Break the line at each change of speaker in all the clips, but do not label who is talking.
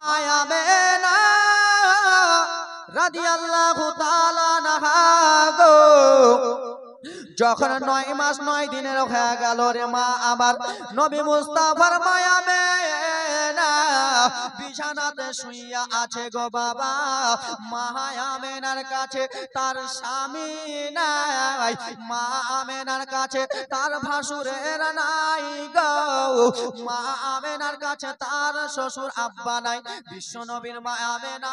আমেনা রাদিয়াল্লাহু তাআলা আনহা গো যখন 9 মাস 9 দিনের হয়ে গেল রে মা আমার নবী মুস্তাফার মা আমেনা বিছানাতে শুইয়া আছে গো বাবা। মা আমেনার কাছে তার স্বামী নাই, মা আমেনার কাছে তার ভাসুরের নাই গো, মা আমেনার কাছে তার শ্বশুর আব্বা নাই। বিশ্ব নবীর মা আমেনা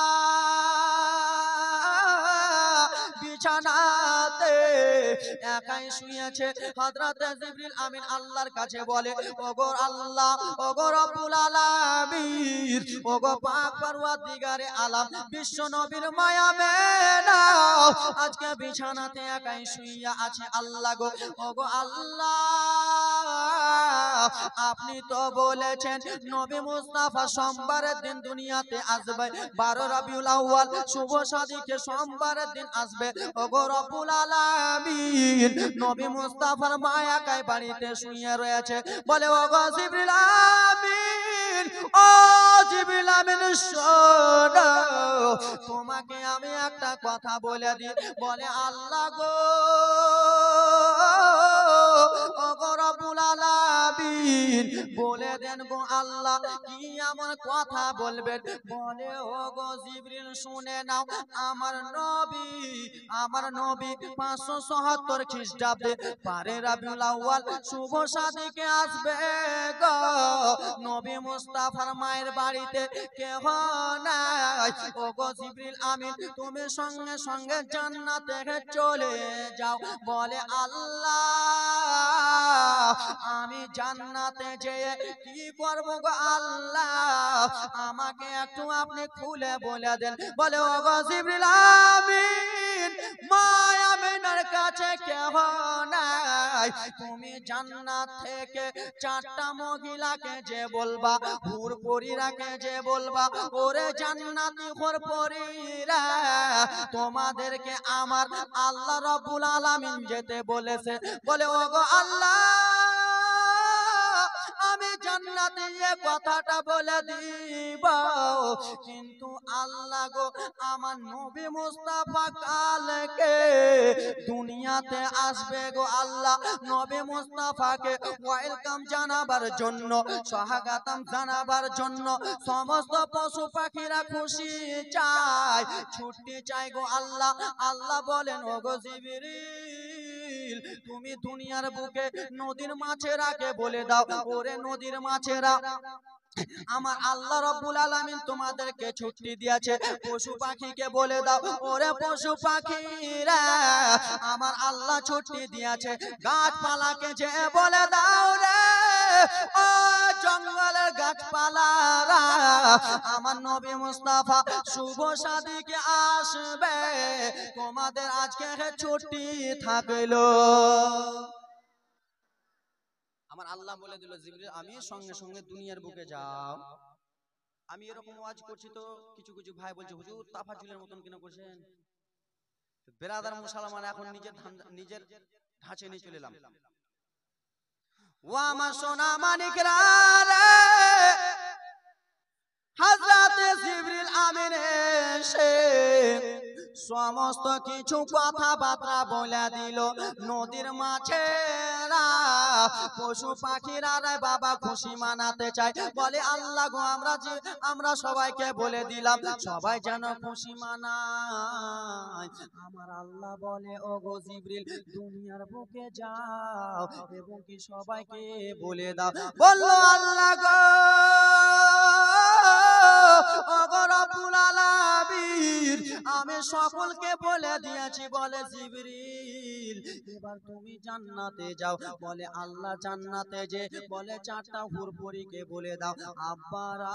বিছানাতে একাই শুয়েছে। হযরত জিবরিল আমিন আল্লাহর কাছে বলে, ওগো আল্লাহ, ওগো রব্বুল আলামিন, ওগো পাক পরওয়ারদিগারে আলাম, বিশ্ব নবীর মা আমেনা আজকে বিছানাতে একাই শুইয়া আছে আল্লাহ গো। ওগো আল্লাহ, আপনি তো বলেছেন নবী মুস্তাফা সোমবারের দিন দুনিয়াতে আসবে, 12 রবিউল আউয়াল শুভ সাদিকে সোমবারের দিন আসবে। ওগো রব্বুল আলামিন, নবী মুস্তাফার মা একাই বাড়িতে শুয়ে রয়েছে। বলে ওগো জিবরিল আমিন, ও জিবরিল আমিন শোনো, তোমাকে আমি একটা কথা বলে দিই। বলে আল্লাহ গো, ওগো রব্বুল আলামিন বলে দেন গো আল্লাহ, কি এমন কথা বলবেন? বলে ওগো জিবরিল শুনে নাও, আমার নবী 577 খ্রিস্টাব্দে 12 রবিউল আউয়াল শুভ সাদিকে আসবে গো। নবী মুস্তাফার মায়ের বাড়িতে কেহ নাই। ওগো জিবরিল আমিন, তুমি সঙ্গে সঙ্গে জান্নাতে চলে যাও। বলে আল্লাহ, আমি জান্নাতে যেয়ে কি করব গো আল্লাহ, আমাকে একটু আপনি খুলে বলে দেন। বলে ওগো জিবরিল আমিন, মা আমেনার কাছে কেহ নাই, তুমি জান্নাত থেকে 4টা মহিলাকে যে বলবা, হুর পরীরাকে যে বলবা, ওরে জান্নাতি হুর পরীরা, তোমাদেরকে আমার আল্লাহ রাব্বুল আলামিন যেতে বলেছে। বলে ওগো আল্লাহ, আমি জান্নাতে এই কথাটা বলে দিব, কিন্তু আল্লাহ গো, আমার নবী মুস্তাফা কালকে দুনিয়াতে আসবে গো আল্লাহ। নবী মুস্তাফাকে ওয়েলকাম জানাবার জন্য, স্বাগতম জানাবার জন্য সমস্ত পশু পাখিরা খুশি চায়, ছুটি চাই গো আল্লাহ। আল্লাহ বলেন ওগো জিবরিল, তুমি দুনিয়ার বুকে নদীর মাছেরাকে বলে দাও, ওরে নদীর মাছেরা, আমার আল্লাহ রাব্বুল আলামিন তোমাদেরকে ছুটি দিয়েছে। পশু পাখিকে বলে দাও, ওরে পশু পাখিরা, আমার আল্লাহ ছুটি দিয়েছে। গাছপালাকে যে বলে দাও রে, ও জঙ্গলের গাছপালারা, আমার নবী মুস্তাফা শুভ সাদিকে আসবে, তোমাদের আজকে ছুটি থাকলো। আমার আল্লাহ বলে দিল, জিবরিল আমি সঙ্গে সঙ্গে দুনিয়ার বুকে যাও। আমি এরকম ওয়াজ করছি তো কিছু কিছু ভাই বলছে, হুজুর তাফাজ্জুলের মতন কেন করছেন? বেরাদার মুসলমান, এখন নিজের ঢাঁচে নিয়ে চলে এলাম। ও আমার সোনা মানিকরা রে, হযরত জিবরিল আমিন এসে সমস্ত কিছু কথাবার্তা বলে দিল। নদীর মাছেরা, পশু পাখিরা রে বাবা খুশি মানাতে চায়। বলে আল্লাহ গো, আমরা সবাইকে বলে দিলাম, সবাই যেন খুশি মানায়। আমার আল্লাহ বলে ওগো জিবরিল, দুনিয়ার বুকে যাও এবং কি সবাইকে বলে দাও। বললো আল্লাহ গো, ওগো রব্বুল আলামিন, আমি সকলকে বলে দিয়েছি। বলে জিবরিল, এবার তুমি জান্নাতে যাও। বলে আল্লাহ জান্নাতে যে বলে 4টা হুর পরীকে বলে দাও। আব্বারা,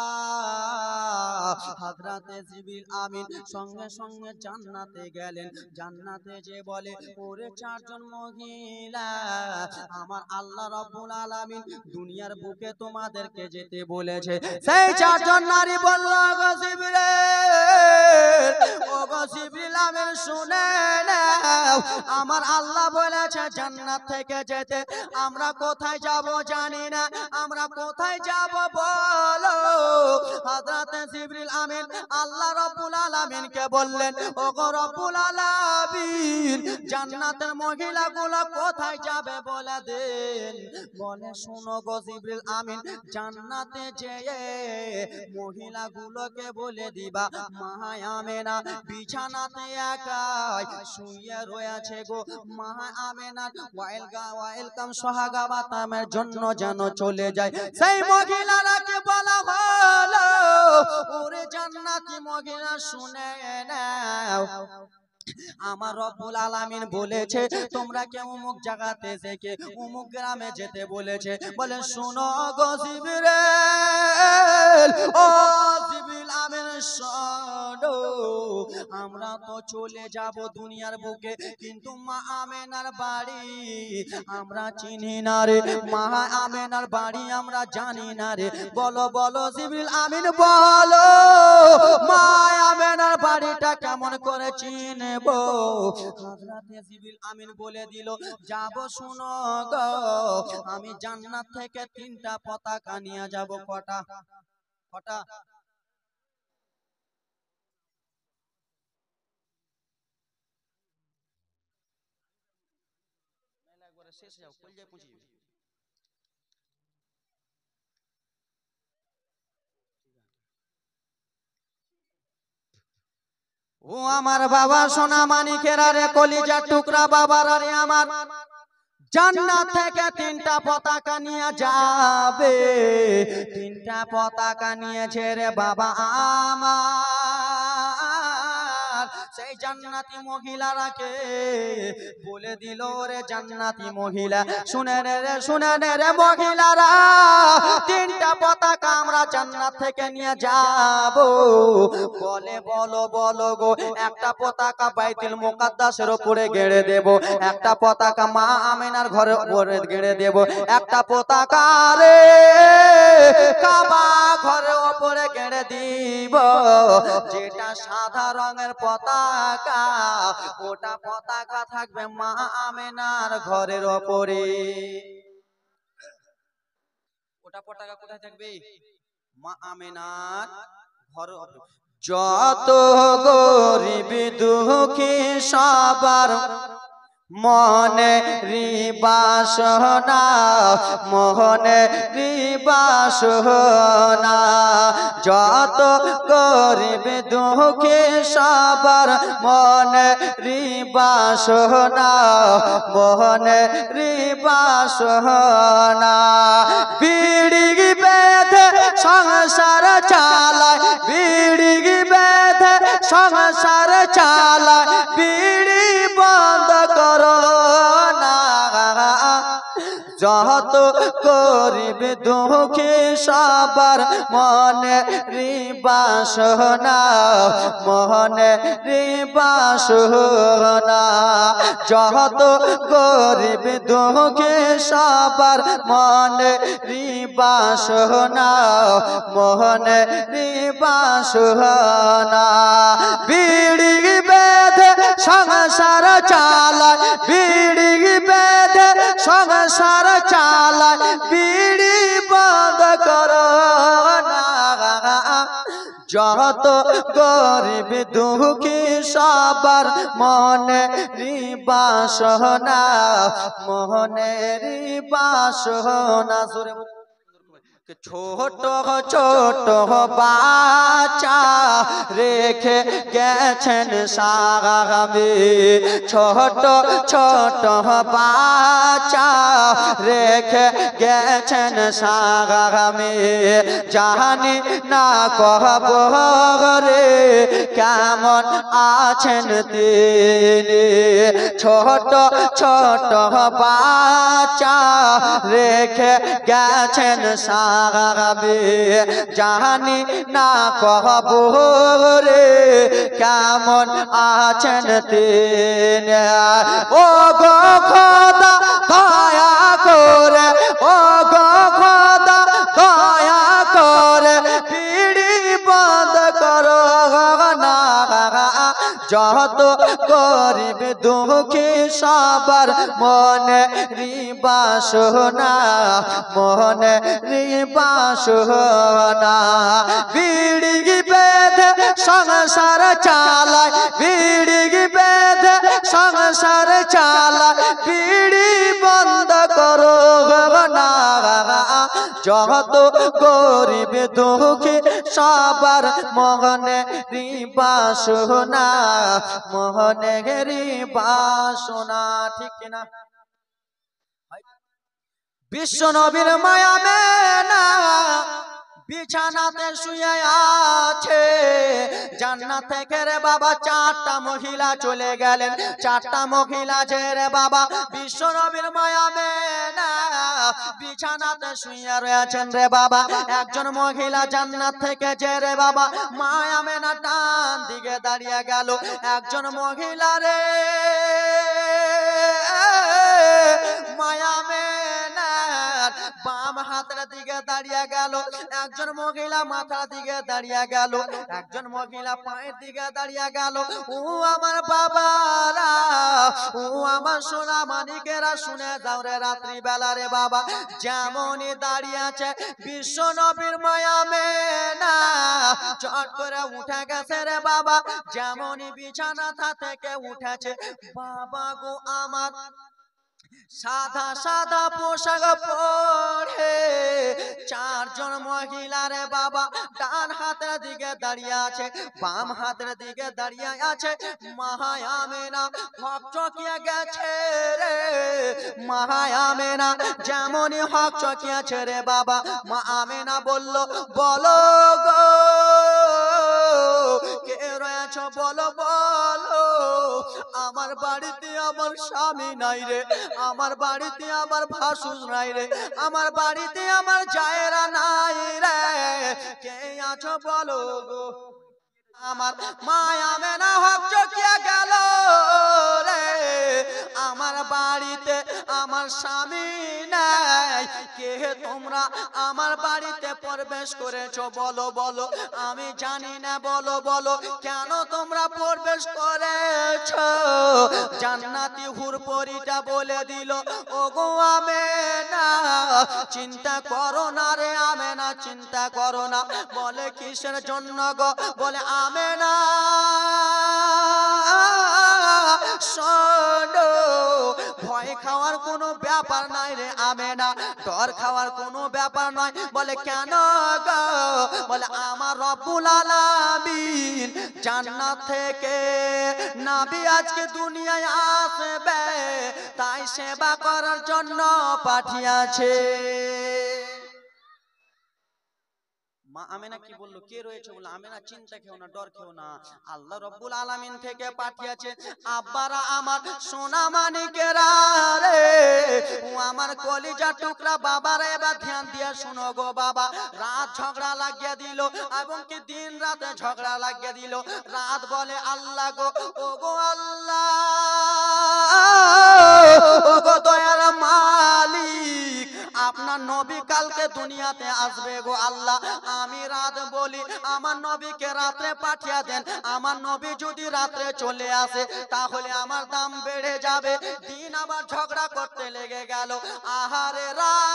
হযরতে জিবরিল আমিন সঙ্গে সঙ্গে জান্নাতে গেলেন। জান্নাতে যে বলে, ওরে 4 জন মহিলা, আমার আল্লাহ রাব্বুল আলামিন দুনিয়ার বুকে তোমাদেরকে যেতে বলেছে। সেই 4 জন নারী বলল, ওগো জিবরিল, ওগো জিবরিল আমিন শুনে নাও, আমার আল্লাহ বলেছে জান্নাত থেকে যেতে আমরা কোথায় যাব জানি না, আমরা কোথায় যাব বলো। হযরত জিবরিল আমিন আল্লাহ রাব্বুল আলামিনকে বললেন, ওগো রব্বুল আলামিন জান্নাতের মহিলাগুলো কোথায় যাবে বলে দেন। বলে শুনো গো জিবরিল আমিন, জান্নাতে যেয়ে মহিলাগুলোকে বলে দিবা মা আমেনা বিছানাতে একাই শুয়ে রয়েছে গো, মা আমেনা ওয়েলকাম সোহাগা বাতামের জন্য যেন চলে যায়। সেই মহিলারাকে বলা হলো, ওরে জান্নাতি মহিলা শুনে নাও, আমার রব্বুল আলামিন বলেছে তোমরা কে অমুক জায়গাতে থেকে অমুক গ্রামে যেতে বলেছে। বলে শুনো গো জিবরিল, ও জিবরিল আমিন শোনো, আমরা তো চলে যাব দুনিয়ার বুকে, কিন্তু মা আমেনার বাড়ি আমরা চিনি না রে, মা আমেনার বাড়ি আমরা জানি না রে। বলো বলো জিবরিল আমিন বলো, মা আমেনার বাড়িটা কেমন করে চিনব? হযরতে জিবরিল আমিন বলে দিল, যাব শুনো গো, আমি জান্নাত থেকে 3টা পতাকা নিয়ে যাব। কটা? কটা? শেষ যাও, কলজায় পৌঁছে যাবে। ও আমার বাবা সোনা মানিকেরা রে, কলিজার টুকরা বাবারা রে, আমার জান্নাত থেকে 3টা পতাকা নিয়ে যাবে। 3টা পতাকা নিয়েছে রে বাবা আমার, সেই জান্নাতি মহিলারাকে বলে দিল, রে জান্নাতি মহিলা শুনে নে রে, শুনে নে রে মহিলারা, 3টা পতাকা আমরা জান্নাত থেকে নিয়ে যাব। বলে বলো বলো গো, একটা পতাকা বাইতুল মুকাদ্দাসের উপরে গেড়ে দেব, একটা পতাকা মা আমেনার ঘরের উপরে গেড়ে দেব, একটা পতাকা রে কাবা ঘরের উপরে গেড়ে দিব। যেটা সাদা রঙের পতাকা, ওটা পতাকা থাকবে মা আমেনার ঘরের উপরে। ওটা পতাকা কোথায় থাকবে? মা আমেনার ঘরের উপরে। যত গরিব দুঃখী সবার মনে রিবাসনা, মোহনে রিবাসনা, যত গরিব দুঃখী সবার মনে রিবাসনা, মোহনে রিবাসনা। বিড়ি বেঁধে সংসার চালায়, বিড়ি বেঁধে সংসার চালায়, বিড়ি বন্ধ করো না। যত গরিব দুঃখী সবার মনে রিবাসনা, মনে রিবাসনা, যত গরিব দুঃখী সবার মনে রিবাসনা, মনে রিবাসনা। বিড়ি বেঁধে সংসার চালায়, বিড়ি বেঁধে সংসার চালায়, বিড়ি বন্ধ করো না। যত গরিব দুঃখী সবার মনে রিবাসনা, মনে রিবাসনা। ছোট ছোট বাচ্চা রেখে গেছেন সামনে, ছোট ছোট বাচ্চা রেখে গেছেন সামনে, জানি না কবরে কেমন আছেন তিনি। ছোট ছোট বাচ্চা রেখে গেছেন সামনে, জানি না কবরে কেমন আছেন তিনি। ও গো খোদা দয়া করে, ও গো খোদা দয়া করে, বিড়ি বন্ধ করো না। যত গরিব দুঃখী সবার মনে বাসনা, মনে বাসনা। বিড়ি বেঁধে সংসার চালায়, বিড়ি বেঁধে সংসার চালায়, বিড়ি বন্ধ করো না। যত গরিব দুঃখী সবার মনে বাসনা, মনে বাসনা। ঠিক কিনা? বিশ্ব নবীর মায়া মেনা বিছানাতে শুয়ে আছে, জান্নাত থেকে রে বাবা চারটা মহিলা চলে গেলেন। চারটা মহিলা যে রে বাবা বিশ্ব নবীর মায়া মেনা বিছানাতে শুয়ে রয়েছেন রে বাবা। একজন মহিলা জান্নাত থেকে যে রে বাবা মায়া মেনা ডান দিকে দাঁড়িয়ে গেল। একজন মহিলা রে মায়া মেনার বাম হাতের দিকে দাঁড়িয়ে গেল। একজন মহিলা মাথার দিকে দাঁড়িয়ে গেল, একজন মহিলা পায়ের দিকে দাঁড়িয়ে গেল। ও আমার বাবারা, ও আমার সোনা মানিকেরা, শুনে যাও রে রাত্রি বেলা রে বাবা যেমনই দাঁড়িয়ে আছে বিশ্ব নবীর মায়া মেনা চট করে উঠে গেছে রে বাবা। যেমনই বিছানা থেকে উঠেছে বাবা গো আমার সাদা সাদা পোশাক পরে চারজন মহিলা রে বাবা ডান হাতের দিকে দাঁড়িয়ে আছে, বাম হাতের দিকে দাঁড়িয়ে আছে। মায়া মেনা হক চকিয়ে গেছে রে, মায়া মেনা যেমনই হক চকিয়েছে রে বাবা মা আমেনা বলল, বলো গো কে রয়েছ, বলো বলো। আমার বাড়িতে আমার স্বামী নাই রে, আমার বাড়িতে আমার ভাসুর নাই রে, আমার বাড়িতে আমার জায়েরা নাই রে, কে আছো বলো গো। আমার মায়া মেনা হক চকিয়া গেল রে, আমার বাড়িতে আমার স্বামী নাই, কে তোমরা আমার বাড়িতে প্রবেশ করেছো বলো বলো। আমি জানি না, বলো বলো কেন তোমরা প্রবেশ করেছো। জান্নাতি হুর পরিটা বলে দিল, ওগো আমেনা চিন্তা করো না রে আমেনা, চিন্তা করো না। বলে কিসের জন্য গো, বলে আমেনা শোনো ভয় খাওয়ার কোনো ব্যাপার নাই রে আমেনা, ডর খাওয়ার কোনো ব্যাপার নয়। বলে কেন গো, বলে আমার রব্বুল আলামিন জান্নাত থেকে নবী আজকে দুনিয়ায় আসবে, তাই সেবা করার জন্য পাঠিয়েছে। মা আমেনা কি বললো, কে রয়েছে? বলে আমেনা চিন্তা খেও না, ডর খেও না, আল্লাহ রব্বুল আলামিন থেকে পাঠিয়েছে। আব্বারা আমার সোনা মানিকেরা রে, ও আমার কলিজা টুকরা বাবারা, এবার ধ্যান দিয়ে শুনো গো বাবা। রাত ঝগড়া লাগিয়ে দিল এবং কি দিন রাতে ঝগড়া লাগিয়ে দিল। রাত বলে আল্লাহ গো, ও গো আল্লাহ, ও গো দয়ার মালিক, আপনার নবী কালকে দুনিয়াতে আসবে গো আল্লাহ। আমি রাত বলি আমার নবীকে রাত্রে পাঠিয়ে দেন। আমার নবী যদি রাত্রে চলে আসে তাহলে আমার দাম বেড়ে যাবে। দিন আবার ঝগড়া করতে লেগে গেল। আহারে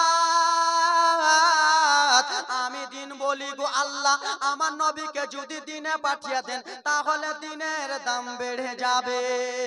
রাত, আমি দিন বলি গো আল্লাহ আমার নবীকে যদি দিনে পাঠিয়ে দেন তাহলে দিনের দাম বেড়ে যাবে।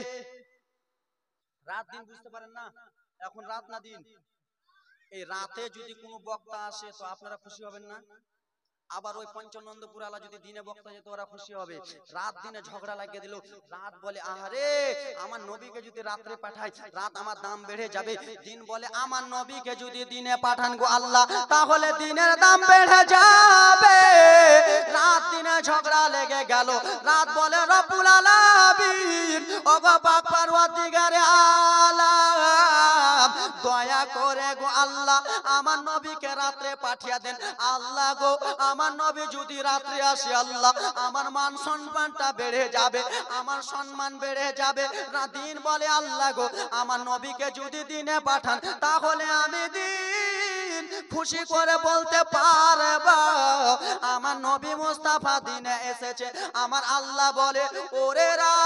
রাত দিন বুঝতে পারেন না, এখন রাত না দিন। এই রাতে যদি কোনো বক্তা আসে তো আপনারা খুশি হবেন না? আবার ওই পঞ্চনন্দপুর আলা যদি দিনে বক্তা যেত ওরা খুশি হবে। রাত দিনে ঝগড়া লাগিয়ে দিল। রাত বলে আহারে আমার নবীকে যদি রাত্রে পাঠাই রাত আমার দাম বেড়ে যাবে। দিন বলে আমার নবীকে যদি দিনে পাঠান গো আল্লাহ তাহলে দিনের দাম বেড়ে যাবে। রাত দিনে ঝগড়া লেগে গেল। রাত বলে রব্বুল আলামিন, ওগো পাক পরওয়ারদিগারে আলাম, দয়া করে গো আল্লাহ আমার নবীকে রাত্রে পাঠিয়ে দেন। আল্লাহ গো আমার নবী যদি রাত্রে আসে আল্লাহ আমার মান সম্মানটা বেড়ে যাবে, আমার সম্মান বেড়ে যাবে। দিন বলে আল্লাহ গো আমার নবীকে যদি দিনে পাঠান তাহলে আমি দিন খুশি করে বলতে পারবা আমার নবী মুস্তাফা দিনে এসেছে। আমার আল্লাহ বলে ওরে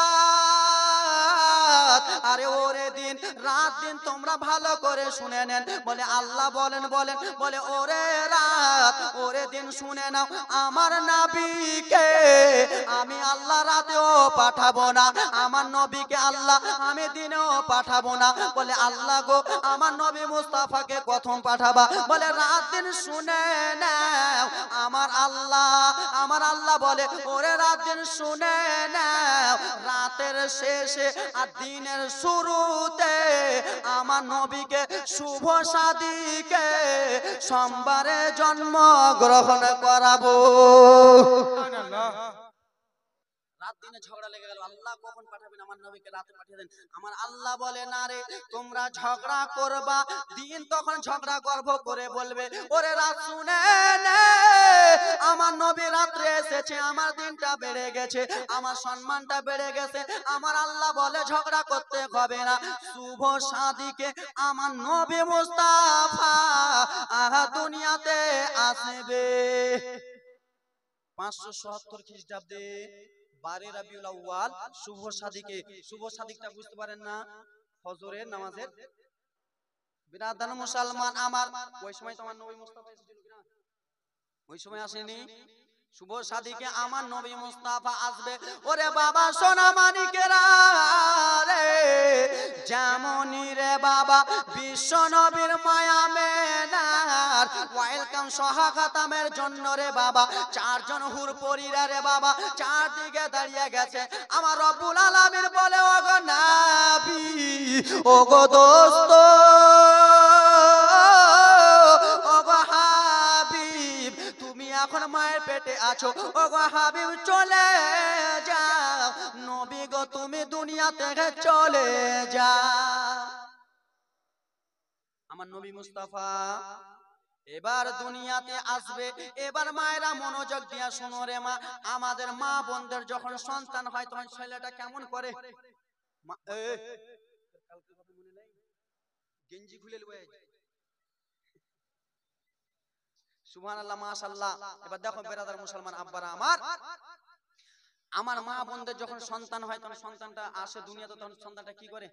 রাত, আরে ওরে দিন, রাত দিন তোমরা ভালো করে শুনে নেন। বলে আল্লাহ বলে ওরে রাত ওরে দিন শুনে নাও, আমার নবীকে আমি আল্লাহ রাতেও পাঠাবো না, আমার নবীকে আল্লাহ আমি দিনেও পাঠাবো না। বলে আল্লাহ গো আমার নবী মুস্তাফাকে প্রথম পাঠাবা, বলে রাত দিন শুনে নাও। আমার আল্লাহ বলে ওরে রাত দিন শুনে নাও, রাতের শেষে আর দিনের শুরুতে আমার নবীকে শুভ সাদিকে সোমবারে জন্ম গ্রহণ করাবো। রাত দিনে ঝগড়া লেগে গেল, আল্লাহ কখন পাঠাবেন আমার নবীকে, রাতে পাঠিয়ে দেন। আমার আল্লাহ বলে না রে, তোমরা ঝগড়া করবা, দিন তখন ঝগড়া গর্ব করে বলবে ওরে রাত শুনে নে, আমার নবী রাত্রে এসেছে, আমার দিনটা বেড়ে গেছে, আমার সম্মানটা বেড়ে গেছে। আমার আল্লাহ বলে ঝগড়া করতে হবে না, শুভ সাদিকে আমার নবী মুস্তাফা দুনিয়াতে আসবে। 577 খ্রিস্টাব্দে 12 রাবিউল আউয়াল শুভ সাদিকে। শুভ সাদিকটা বুঝতে পারেন না? ফজরের নামাজের বিরাদান মুসলমান আমার, ওই সময় তো আমার নবী মুস্তাফা এসেছিল কিনা? ওই সময় আসেনি। শুভ সাদিকে আমার নবী মুস্তাফা আসবে। ওরে বাবা সোনা মানিকেরা রে, যেমনই রে বাবা বিশ্ব নবীর মায়া মেনার ওয়েলকাম সহাগাতামের জন্য রে বাবা 4 জন হুর পরীরা রে বাবা চারদিকে দাঁড়িয়ে গেছে। আমার রব্বুল আলামিন বলে ওগো নবী, ওগো দোস্ত, ওগো হাবিব, তুমি এখন মায়ের পেটে আছো, ওগো হাবিব চলে যাও, নবী গো তুমি দুনিয়া থেকে চলে যাও। আমার নবী মুস্তাফা এবার দুনিয়াতে আসবে। এবার মায়েরা মনোযোগ দিয়া শোনো রে মা, আমাদের মা বোনদের যখন সন্তান হয় তখন ছেলেটা কেমন করে? গেঞ্জি খুলে লুয়ে সুবহানাল্লাহ মাশাআল্লাহ। এবার দেখো বেরাদার মুসলমান আব্বারা আমার মা বোনদের যখন সন্তান হয় তখন সন্তানটা আসে দুনিয়াতে, তখন সন্তানটা কি করে?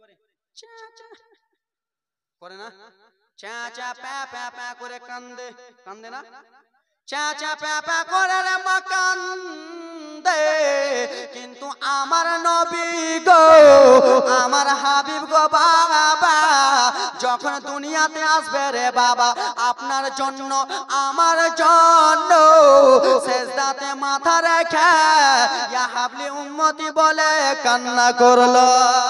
করে না? চা চা প্যা প্যা প্যা করে কান্দে, কান্দে না? চা চা প্যা প্যা করে রে মা কান্দে। কিন্তু আমার নবী গো, আমার হাবিব গো বাবা যখন দুনিয়াতে আসবে রে বাবা, আপনার জন্য আমার জন্য সেজদাতে মাথা রেখে ইয়া হাবলি উম্মতি বলে কান্না করলো।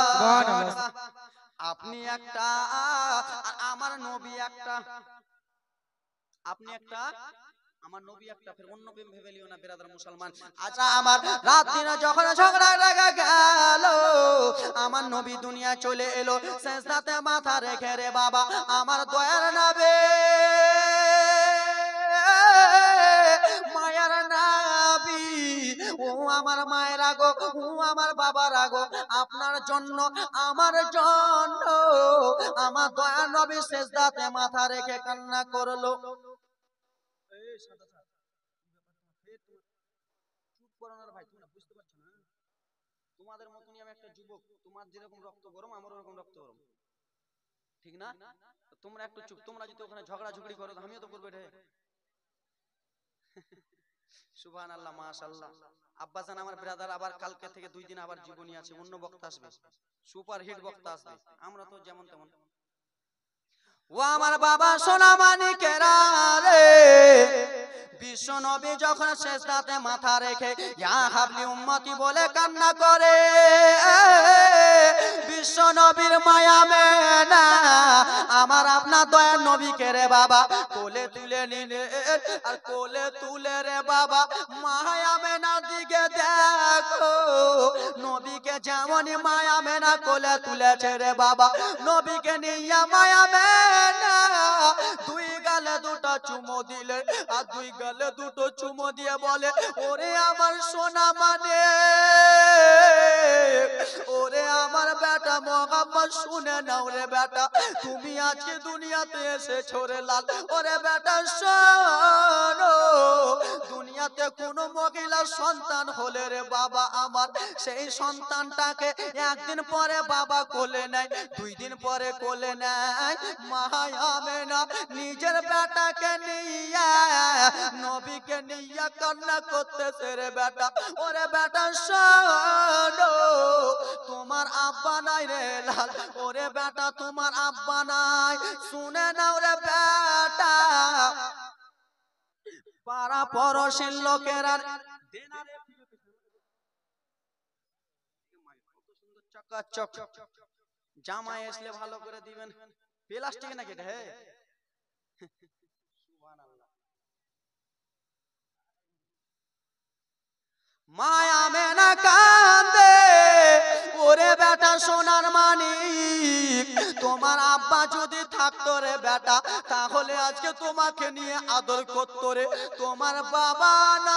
আপনি একটা আর আমার নবী একটা, আপনি একটা আমার নবী একটা, ফের অন্য ভেবে লিও না বেরাদার মুসলমান। আচ্ছা আমার রাত দিনে যখন ঝগড়া লাগা গেল, আমার নবী দুনিয়া চলে এলো, সেজদাতে মাথা রেখে রে বাবা আমার দয়ার নবী, মায়ার নবী, ও আমার মায়ের আগো, ও আমার বাবার আগো, আপনার জন্য আমার জন্য আমার দয়ার নবী সেজদাতে মাথা রেখে কান্না করলো। তোমাদের মতনই আমি একটা যুবক, তোমার যেরকম রক্ত গরম আমারও ওরকম রক্ত গরম, ঠিক না? তোমরা একটু চুপ, তোমরা যদি ওখানে ঝগড়া ঝগড়ি করো আমিও তো করবো রে। সুবহানাল্লাহ মাশাআল্লাহ। আব্বাজান আমার ব্রাদার আবার কালকে থেকে 2 দিন আবার জীবনী আছে, অন্য বক্তা আসবে, সুপার হিট বক্তা আসবে, আমরা তো যেমন তেমন। ও আমার বাবা সোনা মানিকেরা রে, বিশ্ব নবী যখন সেজদাতে মাথা রেখে ইয়া হাবলি উম্মতি বলে কান্না করে, বিশ্ব নবীর মায়া মেনা আমার আপনার দয়ার নবীকে রে বাবা কোলে তুলে নিলে, আর কোলে তুলে রে বাবা মায়া মেনা দিকে দেখো, নবীকে যেমনই মায়া মেনা কোলে তুলেছে রে বাবা, নবীকে নিয়ে মায়া মেনা 2 গালে 2টা চুমো দিলে, আর 2 গালে 2টো চুমো দিয়ে বলে ওরে আমার সোনা মানে, ওরে আমার বেটা বেটা মোহাম্মদ শুনে নাও রে বেটা, তুমি আজকে দুনিয়াতে এসেছো রে লাল। ওরে বেটা শোনো, দুনিয়াতে কোনো মহিলার সন্তান হলে রে বাবা আমার, সেই সন্তানটাকে একদিন পরে বাবা কোলে নেয়, 2 দিন পরে কোলে নেয়। মা আমেনা নিজের বেটাকে নিয়ে নবীকে নিয়ে কান্না করতেছে রে বেটা। ওরে বেটা শোনো, তোমার আব্বা নাই রে লাল। ওরে বেটা তোমার আব্বা নাই, শুনে নাও রে বেটা। পাড়া পড়শির লোকেরা চকাচক জামা আসলে ভালো করে দিবেন, প্লাস্টিক নাকি এটা? হ্যাঁ, মায়া মেনা কান্দে, ওরে বেটা সোনার মানিক, তোমার আব্বা যদি থাকতো রে বেটা, তাহলে আজকে তোমাকে নিয়ে আদর করতো রে। তোমার বাবা না,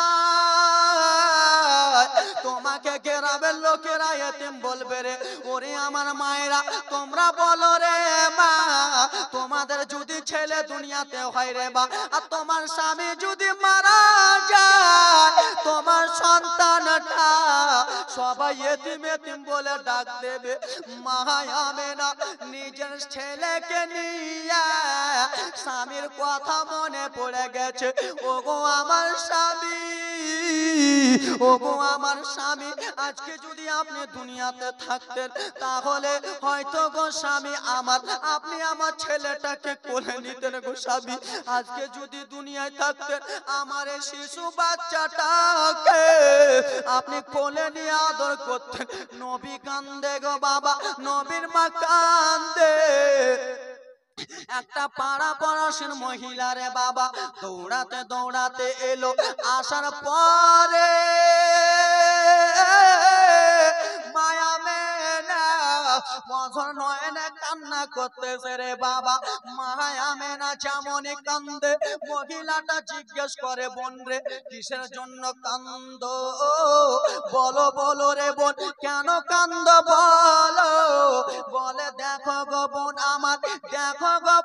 তোমাকে গ্রামের লোকেরা এতিম বলবে রে। ওরে আমার মায়েরা, তোমরা বলো রে মা, তোমাদের যদি ছেলে দুনিয়াতে হয় রে বা, আর তোমার স্বামী যদি মারা যায়, তোমার সন্তানটা সবাই এতিম এতিম বলে ডাক দেবে। মা আমেনা নিজের ছেলেকে নিয়ে স্বামীর কথা মনে পড়ে গেছে। ওগো আমার স্বামী, ওগো আমার স্বামী, আজকে যদি আপনি দুনিয়াতে থাকতেন, তাহলে হয়তো গো স্বামী আমার, আপনি আমার ছেলেটাকে কোলে নিতেন গো স্বামী। আজকে যদি দুনিয়ায় থাকতেন, আমার এই শিশু বাচ্চাটাকে আপনি কোলে নিয়ে আদর করতেন। নবী কান্দে গো বাবা, নবীর মা কান্দে। একটা পাড়া পড়াশোন মহিলা রে বাবা দৌড়াতে দৌড়াতে এলো, আসার পরে মায়া মেনা মজর নয়নে কান্না করতেছে রে বাবা। মায়া মেনা যেমনই কান্দে, মহিলাটা জিজ্ঞেস করে, বোন রে কিসের জন্য কান্দ? বলো বলো রে বোন, কেন কান্দ বলো? বলে দেখো গো বোন আমার, দেখো গো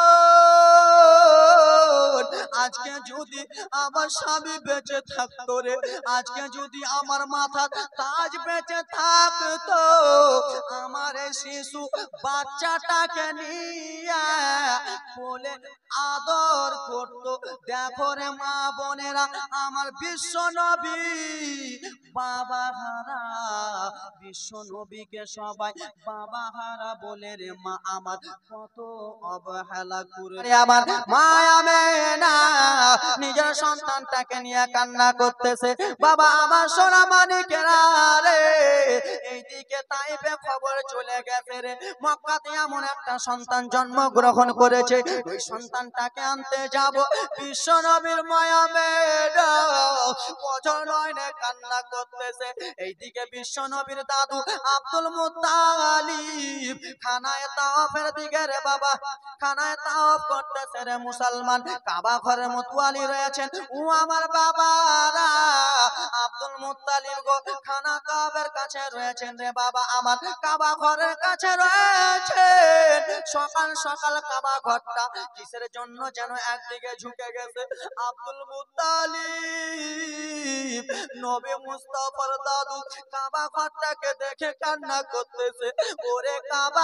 বোন, আজকে যদি আমার স্বামী বেঁচে থাকতো রে, আজকে যদি আমার মাথা তাজ বেঁচে থাকতো, আমার এই শিশু বাচ্চাটাকে নিয়ে বলে আদর করতো। দেখো রে মা বোনেরা, আমার বিশ্ব নবী বাবা হারা, বিশ্ব নবীকে সবাই বাবা হারা বলে রে মা আমার কত অবহেলা করে। আমার মা আমেনা নিজের সন্তানটাকে নিয়ে কান্না করতেছে। বাবা আমার সোনা মানিকেরা রে, এইদিকে তাইফে খবর চলে গেছে রে, মক্কাতে এমন একটা সন্তান জন্মগ্রহণ করেছে, ওই সন্তানটাকে আনতে যাব। বিশ্ব নবীর মায়া মেনা বছর নয়নে কান্না করতেছে। এইদিকে বিশ্ব নবীর দাদু আব্দুল মুত্তালিব খানায় তাওয়াফের দিকে রে বাবা, খানায় তাওয়াফ করতেছে রে মুসলমান। কাবা ঘরের মতওয়ালি রয়েছেন, ও আমার বাবারা আব্দুল মুত্তালিব গো খানা কাবার কাছে রয়েছেন রে বাবা আমার, কাবা ঘরের কাছে রয়েছেন। সকাল সকাল কাবা ঘরটা কিসের জন্য যেন একদিকে ঝুঁকে গেছে। আব্দুল মুত্তালিব নবী মুস্তাফার দাদু কাবা ঘরটাকে দেখে কান্না করতেছে। ওরে কাবা,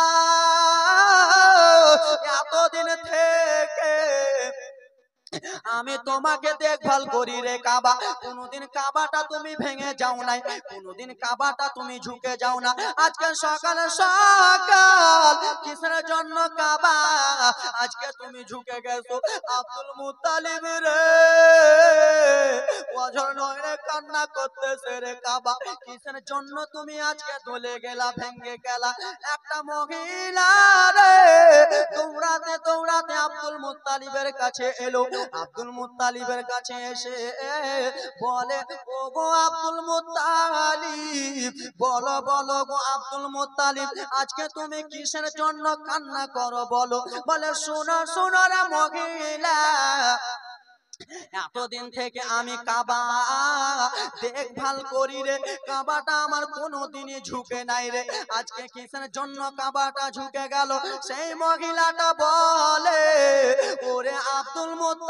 এতদিন থেকে আমি তোমাকে দেখভাল করি রে কাবা, কোনদিন কাবাটা তুমি ভেঙে যাও নাই, কোনদিন কাবাটা তুমি ঝুঁকে যাও না। আজকে সকাল সকাল কিসের জন্য কাবা আজকে তুমি ঝুঁকে গেছো? আব্দুল মুত্তালিব রে ওজর নয়নে কান্না করতেছে রে কাবা, কিসের জন্য তুমি আজকে দলে গেলা, ভেঙে গেলা? একটা মহিলা রে দৌড়াতে দৌড়াতে আব্দুল মুত্তালিবের কাছে এলো। আব্দুল মুত্তালিবের কাছে এসে বলে, ও গো আব্দুল মুত্তালিব, বলো বলো গো আব্দুল মুত্তালিব, আজকে তুমি কিসের জন্য কান্না করো বলো? বলে শোনো শোনো রে মহিলা, এতদিন থেকে আমি কাবা দেখভাল করি রে, কাবাটা আমার কোনোদিনই ঝুঁকে নাই রে। আজকে কিসের জন্য কাবাটা ঝুঁকে গেল? সেই মহিলাটা বলে, ওরে আব্দুল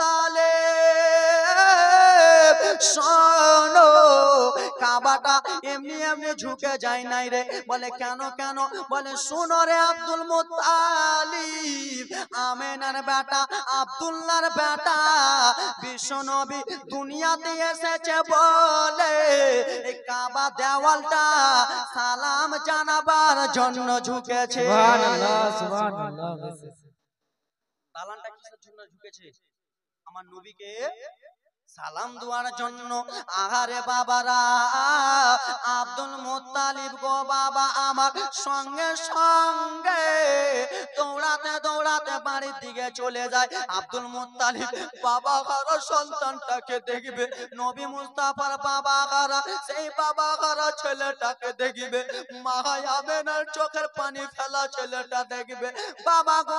মুত্তালিব শোনো, কাবাটা এমনি এমনি ঝুঁকে যায় নাই রে। বলে কেন কেন? বলে শোনো রে আব্দুল মুত্তালিব, আমেনার বেটা, আব্দুল্লাহর বেটা বিশ্বনবী দুনিয়াতে এসেছে বলে এই কাবা দেওয়ালটা সালাম জানাবার জন্য ঝুঁকেছে।
সুবহানাল্লাহ সুবহানাল্লাহ।
দালানটা কিসের জন্য ঝুঁকেছে? আমার নবীকে সালাম দেওয়ার জন্য। আহারে বাবারা, আব্দুল মুত্তালিব গো বাবা আমার সঙ্গে সঙ্গে দৌড়াতে দৌড়াতে বাড়ির দিকে চলে যায়। আব্দুল মুত্তালিব বাবা ঘর সন্তানটাকে দেখবে, নবী মুস্তাফার বাবা ঘর সেই বাবা ঘর ছেলেটাকে দেখবে, মা আমেনার চোখের পানি ফেলা ছেলেটা দেখবে। বাবা গো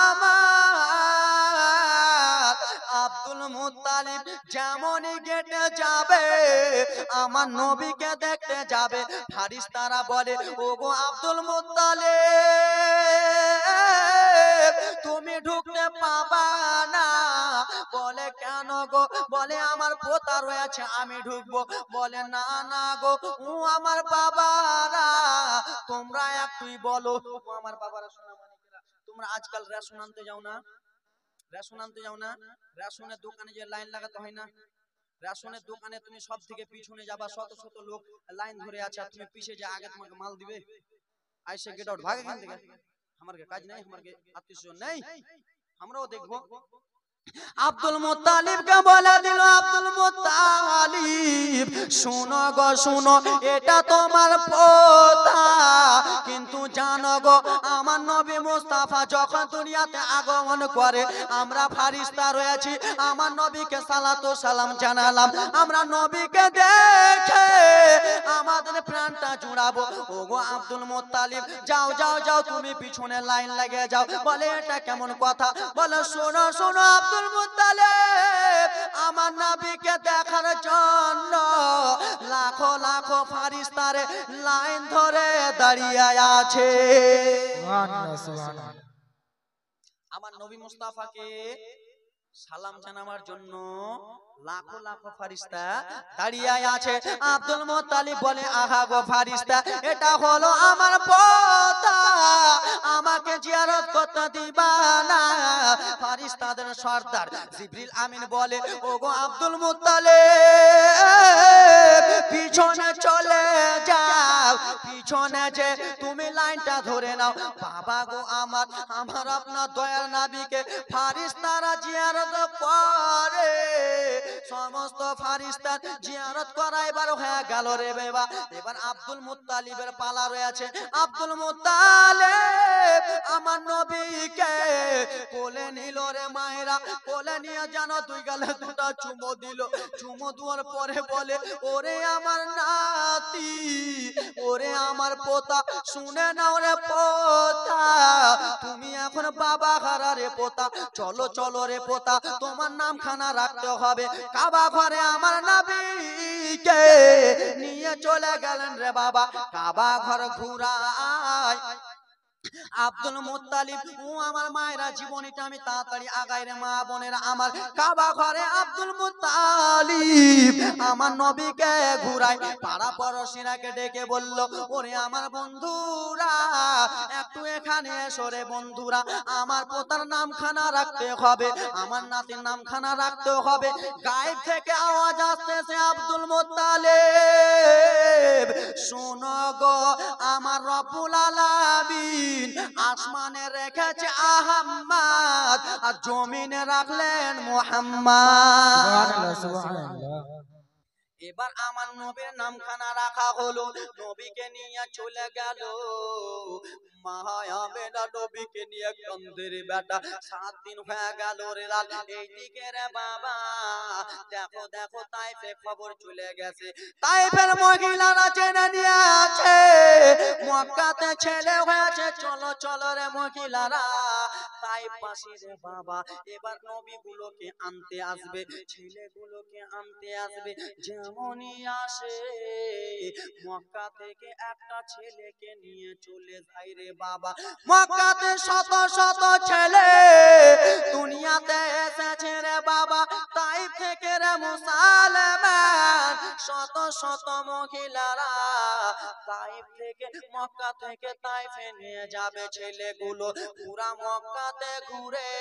আমার আব্দুল মুত্তালিব যেমনই গেটে যাবে আমার নবীকে দেখতে যাবে, ফারিস্তারা বলে ওগো আব্দুল মুত্তালিব তুমি ঢুকতে পাবা না। বলে কেন গো? বলে আমার পোতা রয়েছে, আমি ঢুকবো। বলে না না গো, ও আমার বাবারা, তোমরা একটুই বলো। ও আমার বাবারা, শোনা মানিকেরা, তোমরা আজকাল রেশন আনতে যাও না? রেশন আনতে যাও না? রেশনের দোকানে যে লাইন লাগাতে হয় না, রেশনের দোকানে তুমি সব থেকে পিছনে যাবা, শত শত লোক লাইন ধরে আছে, আর তুমি পিছে যে আগে তোমাকে মাল দিবে, আইসে গেট আউট ভাগে এখান থেকে, আমার কাজ নাই, আমার আত্মীয় নেই, আমরাও দেখবো। আব্দুল মুত্তালিবকে বলে দিল, আব্দুল মুত্তালিব শুনো গো শুনো, এটা তোমার পোতা, কিন্তু জানো গো আমার নবী মুস্তাফা যখন দুনিয়াতে আগমন করে আমরা ফারিস্তা রয়েছি, আমার নবীকে সালাতু সালাম জানালাম, আমরা নবীকে দেখে আমাদের প্রাণটা জুড়াবো। ওগো আব্দুল মুত্তালিব যাও যাও যাও, তুমি পিছনে লাইন লাগিয়ে যাও। বলে এটা কেমন কথা? বলে শোনো শোনো আব্দুল মুত্তালিব, আমার নবীকে দেখার জন্য লাখো লাখো ফারিস্তারে লাইন ধরে দাঁড়িয়ে আছে।
সুবহানাল্লাহ সুবহানাল্লাহ।
আমার নবী মুস্তাফাকে সালাম জানাবার জন্য লাখো লাখো ফারিস্তা দাঁড়িয়ে আছে। আব্দুল মুত্তালিব বলে আহা গো ফারিস্তা, এটা হলো আমার পোতা, আমাকে জিয়ারত করতে দিবা না? ফারিস্তাদের সর্দার জিবরিল আমিন বলে ওগো আব্দুল মুত্তালিব পিছনে চলে যাও, পিছনে যে তুমি লাইনটা ধরে নাও। বাবা গো আমার, আমার আপনার দয়াল নবীকে ফারিস্তারা জিয়ারত করে, সমস্ত ফারিস্তার জিয়ারত করা এবার হয়ে গেল রে বাবা। এবার আব্দুল মুত্তালিবের পালা রয়েছে। আব্দুল মুত্তালিব আমার নবীকে কোলে নিল রে মায়েরা, কোলে নিয়ে জানো দুই গালে দুটা চুমো দিল। চুমো দেওয়ার পরে বলে ওরে আমার নাতি, ওরে আমার পোতা, শুনে নাও রে পোতা, তুমি এখন বাবা হারা রে পোতা, চলো চলো রে পোতা, তোমার নামখানা রাখতে হবে। কাবা ঘরে আমার নবীকে নিয়ে চলে গেলেন রে বাবা, কাবা ঘর ঘুরায়। আব্দুল মুত্তালিব ও আমার মায়েরা, জীবনীটা আমি তাড়াতাড়ি আগাই রে মা বোনেরা আমার। কাবা ঘরে আব্দুল মুত্তালিব আমার নবীকে ঘুরায়, পাড়া পড়শিরাকে ডেকে বলল ওরে আমার বন্ধুরা একটু এখানে এসো রে বন্ধুরা, আমার পোতার নামখানা রাখতে হবে, আমার নাতির নামখানা রাখতে হবে। গায়েব থেকে আওয়াজ আসতেছে আব্দুল মুত্তালিব শোনো গো আমার রব্বুল আলামিন আসমানে রেখেছে আহমদ আর জমিনে রাখলেন মুহাম্মদ।
সুবহানাল্লাহ সুবহানাল্লাহ।
এবার আমার নবীর নামখানা রাখা হলো, নবীকে নিয়ে চলে গেল মায়ামেনা, নবীকে নিয়ে কান্দের বেটা 7 দিন হয়ে গেল রে লাল। এইদিকে রে বাবা দেখো দেখো তাইফে খবর চলে গেছে, তাইফের মহিলারা জেনে নিয়ে আছে মক্কাতে ছেলে হয়েছে। চলো চলো রে মহিলারা তাইফ বাসী রে বাবা এবার নবীগুলোকে আনতে আসবে, ছেলেগুলোকে আনতে আসবে। যেমনই আসে মক্কা থেকে একটা ছেলেকে নিয়ে চলে যায় রে বাবা। মক্কাতে শত শত ছেলে দুনিয়াতে এসেছে রে বাবা, তাইফ থেকে রে মুসলমান শত শত মহিলারা তাইফ থেকে মক্কা থেকে তাইফে নিয়ে যাবে ছেলেগুলো। পুরা মক্কাতে ঘুরে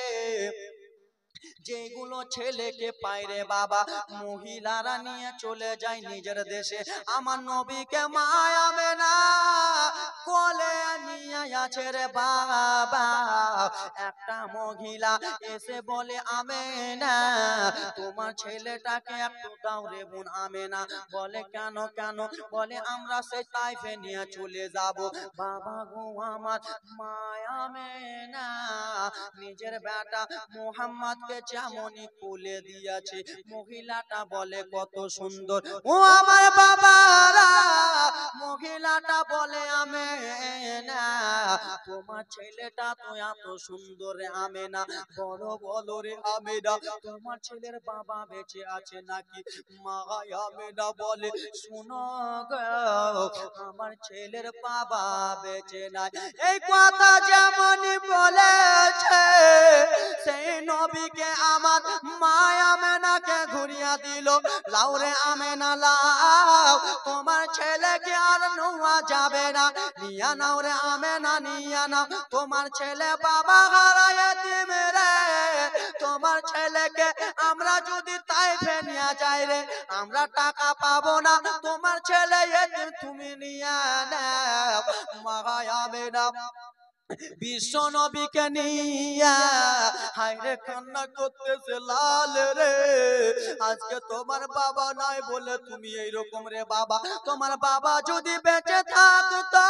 যেগুলো ছেলেকে পাইরে বাবা মহিলারা নিয়ে চলে যায় নিজের দেশে। আমার নবীকে মায়াবে না কোলে নিয়ে আছে রে বাবা। একটা মহিলা এসে বলে আমেনা তোমার ছেলেটাকে একটু দাও রে বোন আমেনা। বলে কেন কেন? বলে আমরা সেই তাইফে নিয়ে চলে যাব। বাবা গো আমার মায়ামেনা নিজের বেটা মুহাম্মদকে যেমনই কোলে দিয়েছে, মহিলাটা বলে কত সুন্দর। ও আমার বাবারা মহিলাটা বলে আমেনা তোমার ছেলেটা তো এত সুন্দর রে আমেনা। বলো বলো রে আমেনা তোমার ছেলের বাবা বেঁচে আছে নাকি? মা আমেনা বলে শোনো গো আমার ছেলের বাবা বেঁচে নাই। এই কথা যেমনই বলেছে সেই নবীকে আমার মা আমেনাকে ঘুরিয়ে দিল। লাও রে আমেনা লাও তোমার ছেলেকে আর নেওয়া যাবে না। নিয়া নাও রে আমেনা নিয়া নাও তোমার ছেলে বাবা হারাইতে মেরে। তোমার ছেলেকে আমরা যদি তাইফে নিয়ে যাই রে আমরা টাকা পাবো না, তোমার ছেলে তুমি নিয়ে নাও। মা আমেনা বিশ্ব নবীকে নিয়া হায়রে কান্না করতেছে লাল রে আজকে তোমার বাবা নাই বলে তুমি এইরকম রে বাবা। তোমার বাবা যদি বেঁচে থাকতো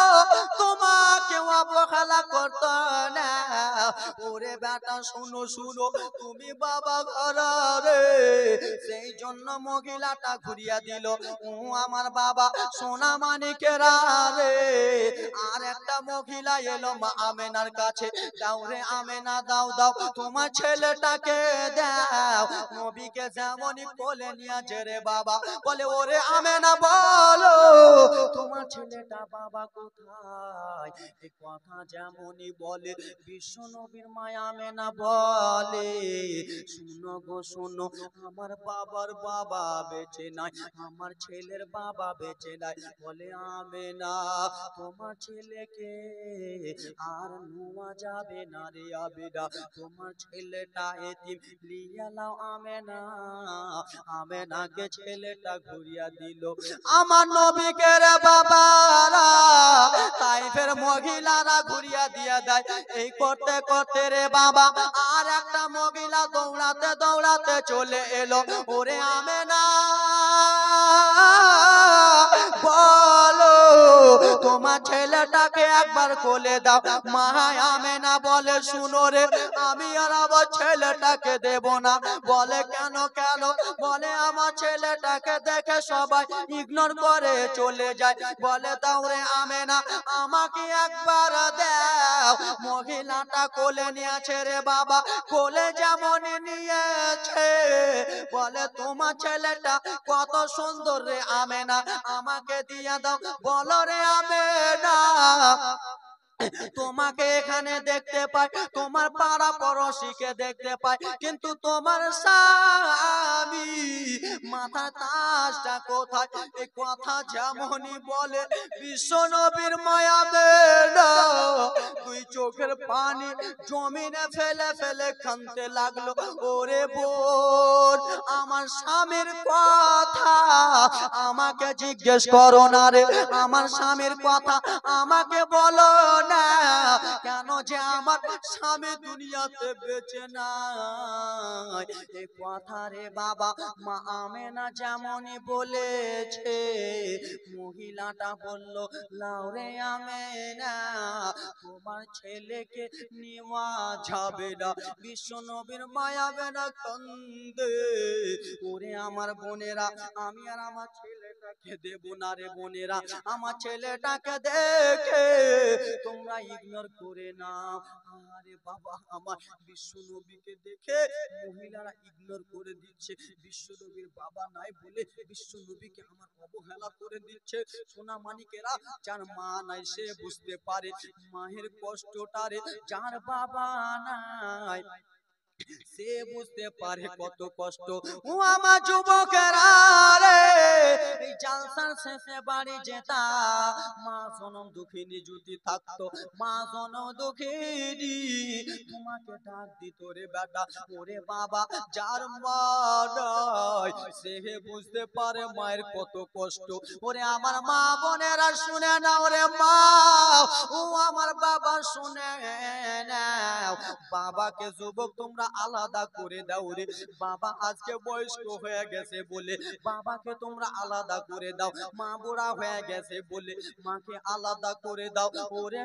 তোমাকে অবহেলা করতো না। ওরে বেটা শুনো শুনো তুমি বাবা ঘরা রে। সেই জন্য মহিলাটা ঘুরিয়া দিল। ও আমার বাবা সোনা মানিকেরা রে। আর একটা মহিলা এলো মা আমেনার কাছে, দাও রে আমেনা দাও দাও তোমার ছেলেটাকে দাও। নবীকে যেমনই কোলে নিয়েছে রে বাবা বলে ওরে আমেনা বলো তোমার ছেলেটা বাবা কোথায়? এই কথা যেমনই বলে বিশ্ব নবীর মায়া আমেনা বলে শুনো গো শুনো আমার বাবার বাবা বেঁচে নাই, আমার ছেলের বাবা বেঁচে নাই। বলে আমেনা তোমার ছেলেকে আর নোয়া যাবে না রে আবেদা, তোমার ছেলেটা এতিম লিয়া নাও আমেনা। আমেনাকে ছেলেটা ঘুরিয়া দিল। আমার নবীকে রে বাবারা তাইফের মহিলারা ঘুরিয়া দিয়া দেয়। এই করতে করতে রে বাবা আর একটা মহিলা দৌড়াতে দৌড়াতে চলে এলো। ওরে আমেনা বলো তোমার ছেলেটাকে একবার কোলে দাও। মা আমেনা বলে শুনো রে আমি আর আমার ছেলেটাকে দেব না। বলে কেন কেন? বলে আমার ছেলেটাকে দেখে সবাই ইগনোর করে চলে যায়। বলে দাও রে আমেনা আমাকে একবার দাও। মহিলাটা কোলে নিয়েছে রে বাবা, কোলে যেমন নিয়েছে বলে তোমার ছেলেটা কত সুন্দর রে আমেনা আমাকে দিয়া দাও। বলো রে আমেনা তোমাকে এখানে দেখতে পাই, তোমার পাড়া পড়শিকে দেখতে পাই, কিন্তু তোমার স্বামী মাথার তাজটা কোথায়? এই কথা যেমনই বলে বিশ্ব নবীর মায়া মেনা দুই চোখের পানি জমিনে ফেলে ফেলে কাঁদতে লাগলো। ওরে বোন আমার স্বামীর কথা আমাকে জিজ্ঞেস করো না রে, আমার স্বামীর কথা আমাকে বলো না কেন যে আমার স্বামী দুনিয়াতে বেঁচে নাই। এই কথা রে বাবা মা আমেনা যেমনই বলেছে মহিলাটা বলল লাও রে আমেনা তোমার ছেলেকে নেওয়া যাবে না। বিশ্ব নবীর মায়া বেনা কান্দে ওরে আমার বোনেরা, আমি আর আমার ছেলেটাকে দেব না রে বোনেরা, আমার ছেলেটাকে দেখে তোমরা ইগনোর করে নাও। আরে বাবা, আমার বিশ্ব নবীকে দেখে মহিলারা ইগনোর করে দিচ্ছে, বিশ্ব নবীর বাবা নাই বলে বিশ্ব নবীকে আমার অবহেলা করে দিচ্ছে। সোনা মানিকেরা, যার মা নাই সে বুঝতে পারে মায়ের কষ্টটারে, যার বাবা নাই সে বুঝতে পারে কত কষ্ট। ও আমার যুবকেরা রে, এই জালসার শেষে বাড়ি যেতাম, মা জনম দুঃখিনী যদি থাকতো, মা জনম দুঃখিনী তোমাকে ডাক দিত রে বেটা। ওরে বাবা, যার মা নাই সে বুঝতে পারে মায়ের কত কষ্ট। ওরে আমার মা বোনেরা শুনে নাও রে মা, ও আমার বাবা শুনে নাও, বাবাকে যুবক তোমরা আলাদা করে দাও রে। বাবা আজকে বয়স্ক হয়ে গেছে বলে বাবাকে তোমরা আলাদা করে দাও, মা বুড়া হয়ে গেছে বলে মাকে আলাদা করে দাও। ওরে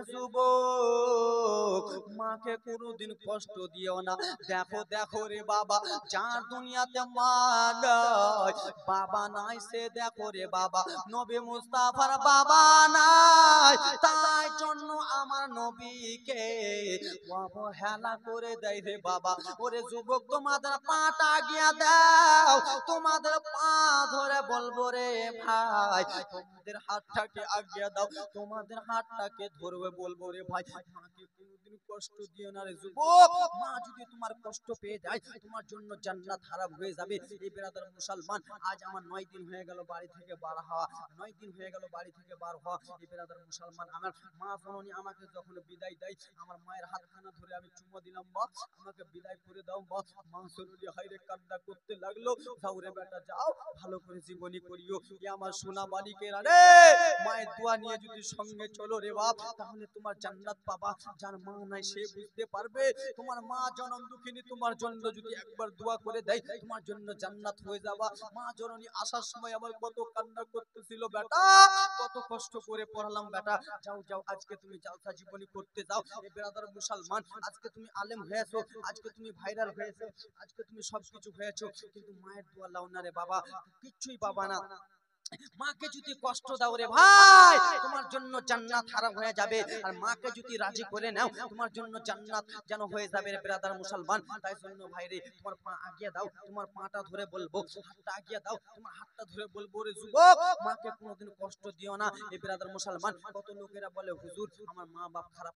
যুবক, মাকে কোনোদিন কষ্ট দিও না। দেখো দেখো রে বাবা, যার দুনিয়াতে মা নাই, বাবা নাই, সে দেখো রে বাবা নবী মুস্তাফার বাবা নাই, তাই জন্য আমার নবীকে অবহেলা করে দেয় রে বাবা। ওরে যুবক, তোমাদের পাটা গিয়া দাও, তোমাদের পা ধরে বলবো রে ভাই, তোমাদের হাতটাকে আগিয়ে দাও, তোমাদের হাতটাকে ধরবে বলবো রে ভাই, মাকে কোনোদিন কষ্ট দিও না রে যুবক। মা যদি তোমার কষ্ট পেয়ে যায়, তোমার জন্য জান্নাত হারাম হয়ে যাবে। এই বেরাদার মুসলমান, আজ আমার 9 দিন হয়ে গেল বাড়ি থেকে বার হওয়া, 9 দিন হয়ে গেল বাড়ি থেকে বার হওয়া। এই বেরাদার মুসলমান, আমার মা জননী আমাকে যখন বিদায় দেয়, আমার মায়ের হাতখানা ধরে আমি চুমো দিলাম, মা আমাকে বিদায় করে দাও মা। মা জননী হাইরে কান্না করতে লাগলো। যাও রে বেটা যাও, ভালো করে জীবনী করিও। এ আমার সোনা মালিকেরা রে, মায়ের দোয়া নিয়ে যদি সঙ্গে চলো রে বাপ, তাহলে তোমার জান্নাত পাবা। যার মা নাই সে বুঝতে পারবে, তোমার মা জনম দুঃখিনী তোমার জন্য যদি একবার দোয়া করে দেয়, তোমার জন্য জান্নাত হয়ে যাবা। মা জননী আসার সময় আমার কত কান্না করতেছিল বেটা, কত কষ্ট করে পড়ালাম বেটা। যাও যাও, আজকে তুমি জালসা জীবনী করতে যাও। এ বেরাদার মুসলমান, আজকে তুমি আলেম হয়েছো, আজকে তুমি ভাইরাল হয়েছো, আজকে তুমি সবকিছু হয়েছো, কিন্তু মায়ের দোয়া লাও না রে বাবা, কিচ্ছুই পাবা না। মাকে যদি কষ্ট দাও রে ভাই, তোমার জন্য জান্নাত হারাম হয়ে যাবে। আর মাকে যদি রাজি করে নাও, তোমার জন্য জান্নাত যেন হয়ে যাবে রে ব্রাদার মুসলমান। তাই জন্য ভাই রে, তোমার পা আগিয়ে দাও, তোমার পাটা ধরে বলবো, হাতটা আগিয়ে দাও, তোমার হাতটা ধরে বলবো রে যুবক, মাকে কোনোদিন কষ্ট দিও না। এই ব্রাদার মুসলমান, কত লোকেরা বলে হুজুর আমার মা বাপ খারাপ